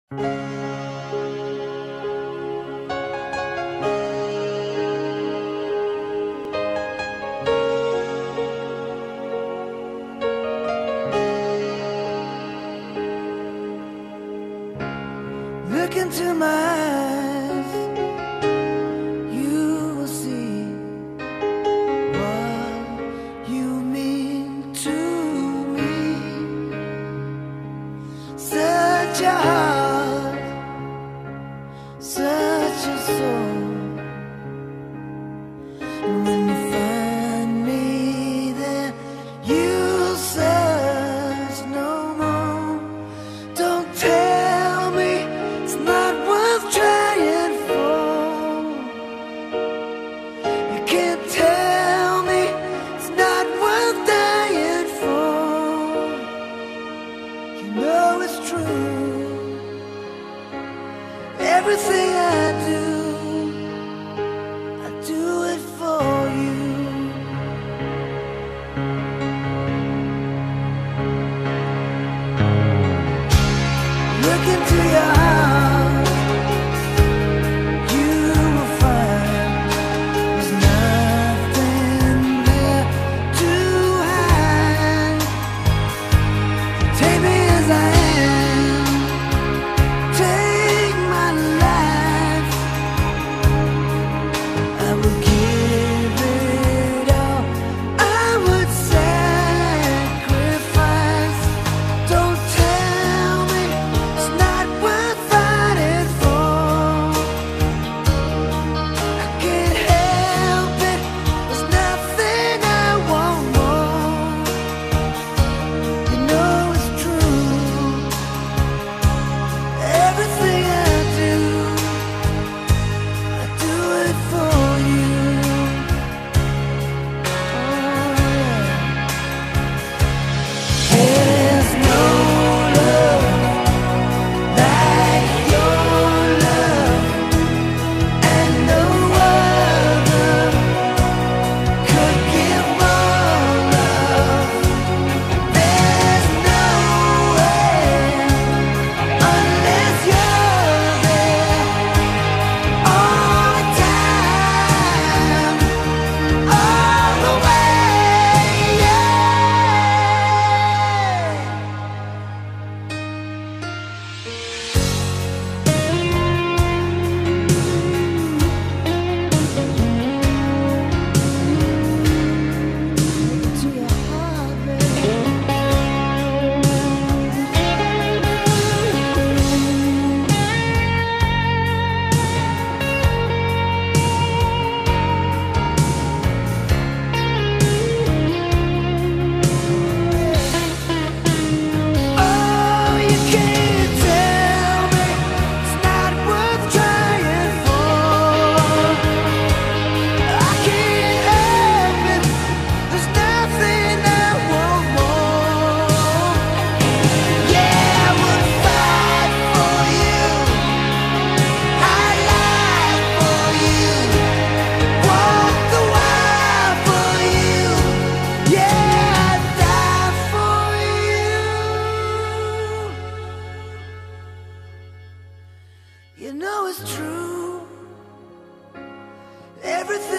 Look into my eyes, you will see what you mean to me. Such a heart, such a soul. And when you find me there, you'll search no more. Don't tell me it's not worth trying for. You can't tell me it's not worth dying for. You know it's true. Everything I do it for you. Look into your heart, you will find there's nothing there to hide. Take me as I am, take my life. I would give it all, I would sacrifice. Don't tell me it's not worth fighting for. I can't help it, there's nothing I want more. You know it's true. Everything I do it for you. There's no love like your love, and no other could give more love. There's no way unless you're there all the time, all the way, yeah. To your heart, baby. Oh, you can't tell me it's not worth trying for. I can't help it, there's nothing I want more. Yeah, I would fight for you, I'd lie for you, walk the wild for you. Yeah, I'd die for you. You know it's true. Everything